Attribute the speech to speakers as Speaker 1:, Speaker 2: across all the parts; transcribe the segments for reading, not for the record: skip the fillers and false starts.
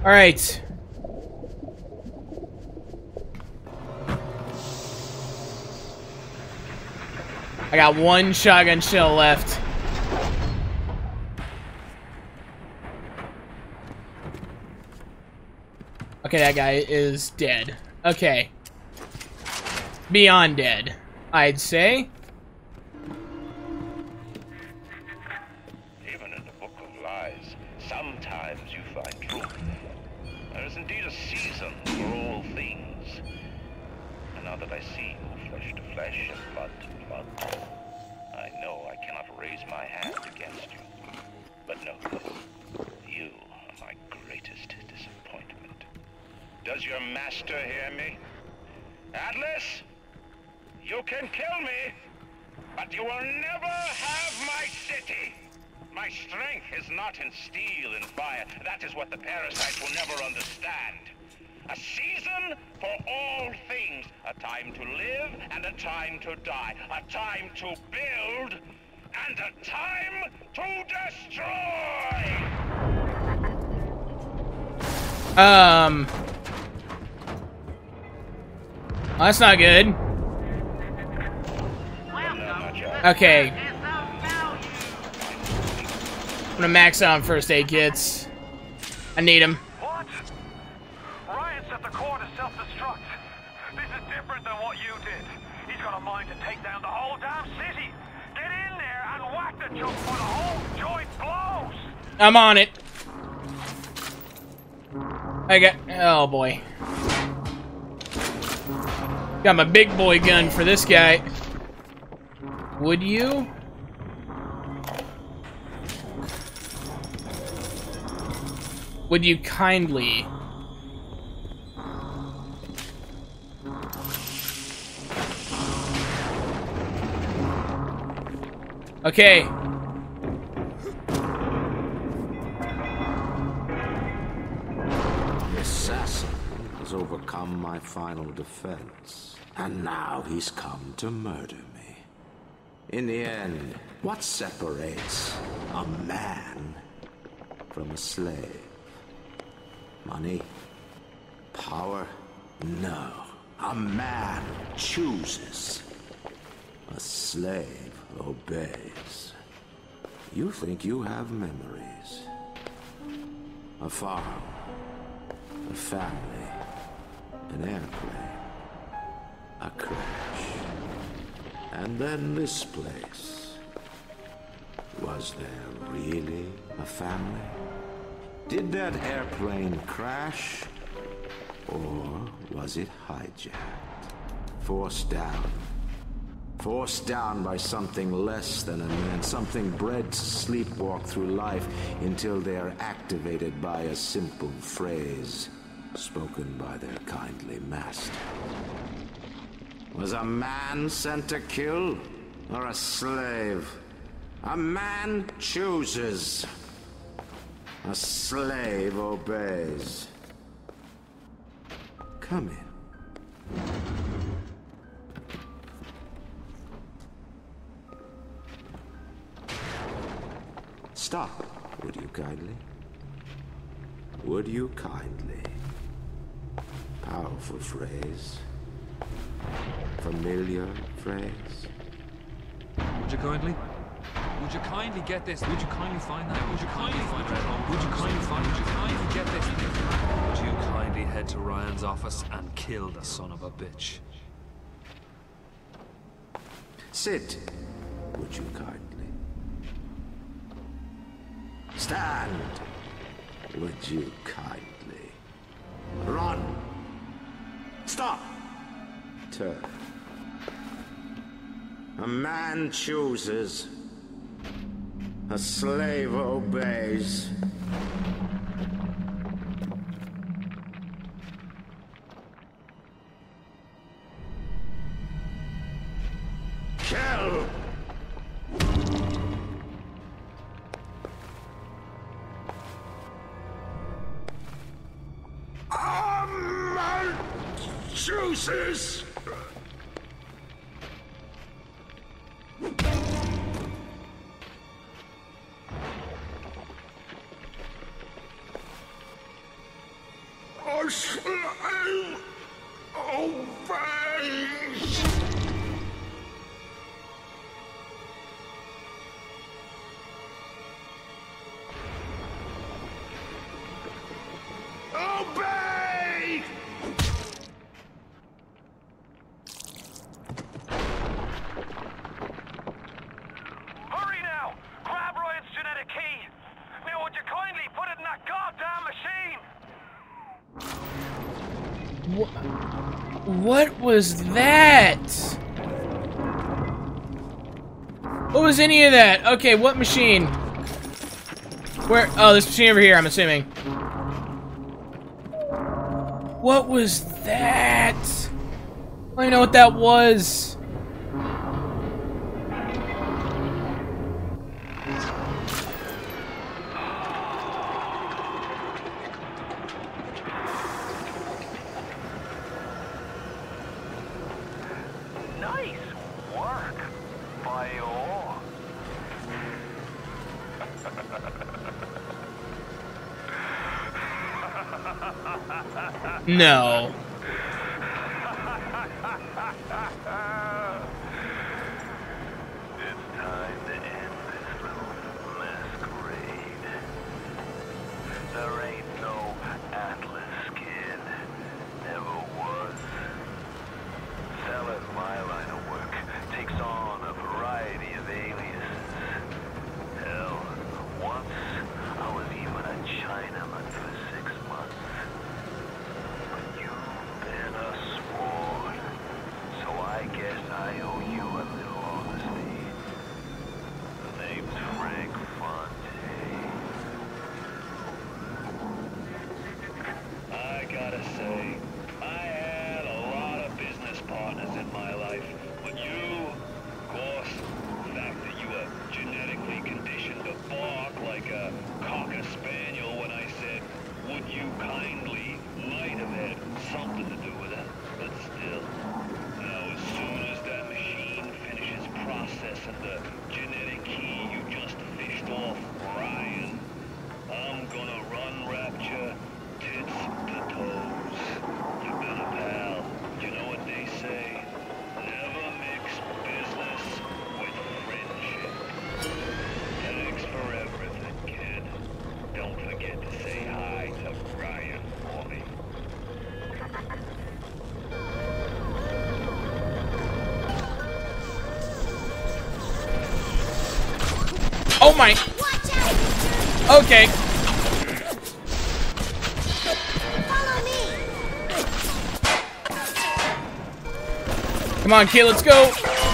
Speaker 1: Alright. I got one shotgun shell left. Okay, that guy is dead. Okay. Beyond dead, I'd say.
Speaker 2: Even in the book of lies, sometimes you find truth. There is indeed a season for all things. And now that I see you flesh to flesh and blood to blood, I know I cannot raise my hand against you. But no, you are my greatest disappointment. Does your master hear me? Atlas, you can kill me, but you will never have my city. My strength is not in steel and fire. That is what the parasites will never understand. A season for all things. A time to live and a time to die. A time to build and a time to destroy.
Speaker 1: Well, that's not good. Okay. I'm gonna max out on first aid kits. I need them.
Speaker 3: What? Ryan set the core to self-destruct. This is different than what you did. He's got a mind to take down the whole damn city. Get in there and whack the junk for the whole joint blows.
Speaker 1: I'm on it. I got... Oh, boy. Got my big boy gun for this guy. Would you? Would you kindly? Okay.
Speaker 4: The assassin has overcome my final defense, and now he's come to murder me. In the end, what separates a man from a slave? Money? Power? No. A man chooses. A slave obeys. You think you have memories. A farm. A family. An airplane. A crash. And then this place. Was there really a family? Did that airplane crash? Or was it hijacked? Forced down. Forced down by something less than a man. Something bred to sleepwalk through life until they are activated by a simple phrase spoken by their kindly master. Was a man sent to kill? Or a slave? A man chooses. A slave obeys. Come in. Stop, would you kindly? Would you kindly? Powerful phrase. Familiar phrase.
Speaker 5: Would you kindly? Would you kindly get this? Would you kindly find that? Would you kindly find it? Would you kindly find it? Would you kindly get this? Would you kindly head to Ryan's office and kill the son of a bitch?
Speaker 4: Sit, would you kindly? Stand, would you kindly? Run! Stop! Turn. A man chooses. A slave obeys. Kill! A man chooses. a slave obeys. Obey!
Speaker 3: Hurry now! Grab Ryan's genetic key! Now would you kindly put it in that goddamn machine?
Speaker 1: What was that? What was any of that? Okay, what machine? Where? Oh, this machine over here, I'm assuming. What was that? I don't even know what that was.
Speaker 3: Nice work, Bio.
Speaker 1: No.
Speaker 3: It's time to end this little masquerade. There ain't no Atlas kid. Never was. Selling my line of work takes on a variety of aliases. Hell, once I was even a Chinaman for 6 months. But you've been a sport, so I guess I owe you a little honesty. The name's Frank Fontaine. I gotta say, I had a lot of business partners in my life, but you, of course, the fact that you were genetically conditioned to bark like a cocker spaniel when I said, would you kindly, might have had something to do with it, but still. Now, as soon as that machine finishes processing the genetic key you just fished off, Ryan, I'm gonna run Rapture tits to toes. You've been a pal. You know what they say? Never mix business with friendship. Thanks for everything, kid. Don't forget to say hi to Ryan for me.
Speaker 1: Oh my. Okay. Come on, kid, let's go.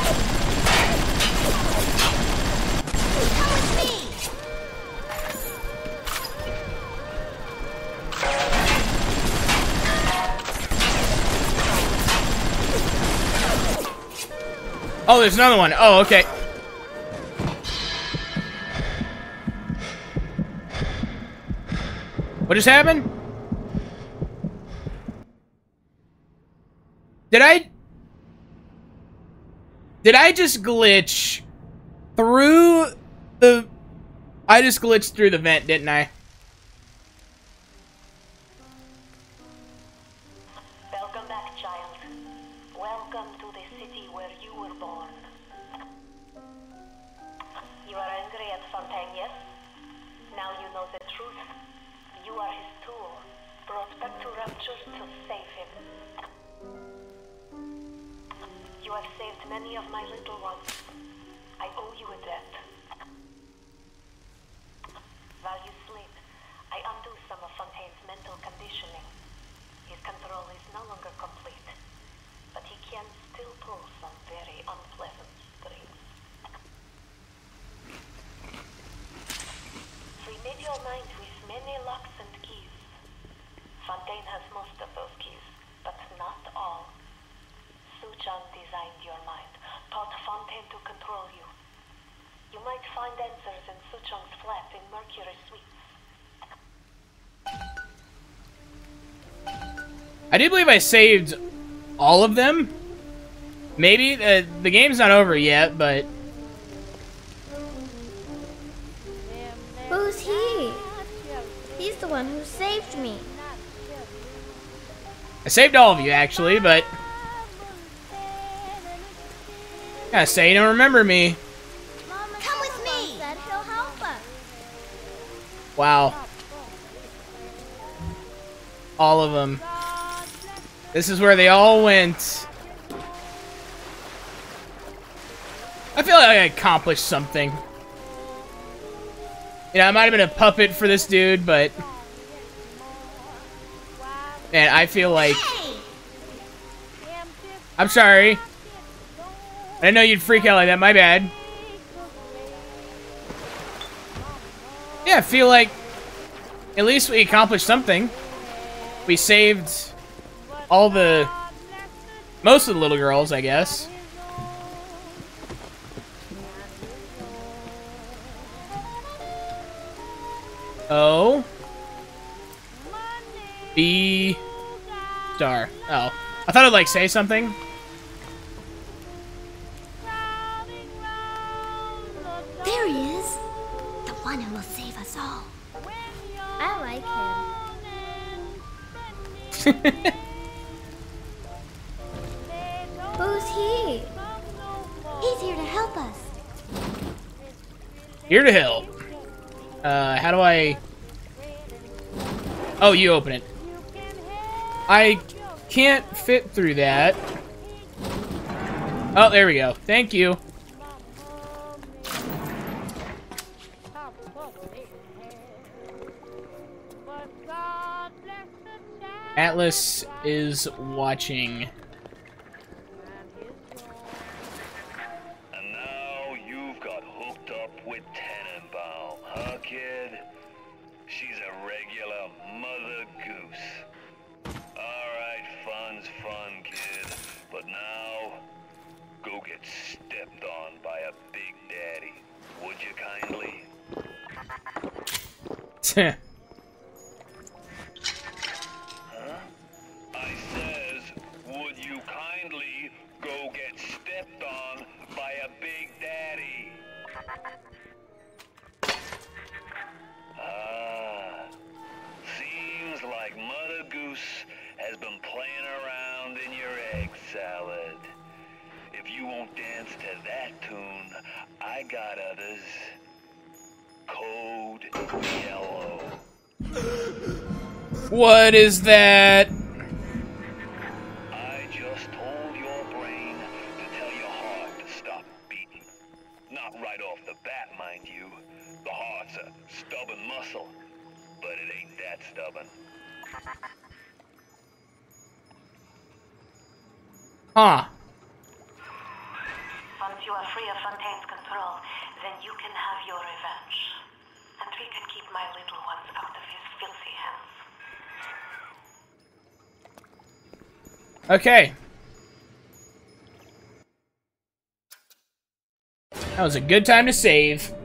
Speaker 1: Oh, there's another one. Oh, okay. What just happened? Did I just glitch through the... I just glitched through the vent, didn't I?
Speaker 6: Welcome back, child. Welcome to the city where you were born. You are angry at Fontaine, yes? Now you know the truth. You are his tool, brought back to Rapture to save him. You have saved many of my little ones. I owe you a debt. While you sleep, I undo some of Fontaine's mental conditioning. His control is no longer complete, but he can still pull some very unpleasant strings. We made your mind with many locks and keys. Fontaine has most of those keys, but not all. Suchong designed your mind, taught Fontaine to control you. You might find answers in Suchong's flat in Mercury Suites.
Speaker 1: I do believe I saved all of them. Maybe. The game's not over yet, but...
Speaker 7: Who's he? He's the one who saved me.
Speaker 1: I saved all of you, actually, but... Gotta say you don't remember me.
Speaker 7: Come with me. Said he'll help us.
Speaker 1: Wow. All of them. This is where they all went. I feel like I accomplished something. You know, I might have been a puppet for this dude, but... Man, I feel like... I'm sorry. I didn't know you'd freak out like that, my bad. Yeah, I feel like... At least we accomplished something. We saved... all the... most of the little girls, I guess. O B star. Oh, I thought I'd like say something.
Speaker 7: There he is, the one who will save us all. I like him. Who's he? He's here to help us.
Speaker 1: Here to help. How do I... Oh, you open it. I can't fit through that. Oh, there we go. Thank you. Atlas is watching.
Speaker 2: And now you've got hooked up with Tenenbaum, huh, kid? She's a regular mother goose. Alright, fun's fun, kid. But now, go get stepped on by a Big Daddy. Would you kindly? Huh? I says, would you kindly go get stepped on by a Big Daddy? Ah, seems like Mother Goose has been playing around in your egg salad. If you won't dance to that tune, I got others. Code Yellow.
Speaker 1: What is that?
Speaker 2: I just told your brain to tell your heart to stop beating. Not right off the bat, mind you. The heart's a stubborn muscle, but it ain't that stubborn.
Speaker 1: Huh.
Speaker 6: Once you are free of Fontaine's control, then you can have your revenge. And we can keep my little ones out of his filthy hands.
Speaker 1: Okay. That was a good time to save.